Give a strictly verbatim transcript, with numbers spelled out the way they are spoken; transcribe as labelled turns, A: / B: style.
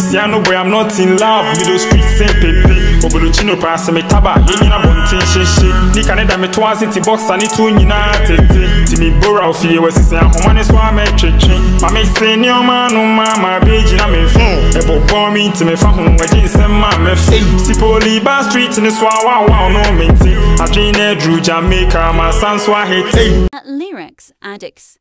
A: Sisiano boy, I'm not in love. Middle street same pepe. Oboluchino pass me taba. Yina bontin shishi. Ni Canada me twas in box and it two nina tete. Timmy Bora of you was his home swam chichi. Mama say your man no mama baby na me phone. Ebo bomb me to me phone. Where you send mama face. Sipoli bar street in the swawa wow no minty. I dream Drew Jamaica, my son's wah hate.
B: Lyrics Addicts.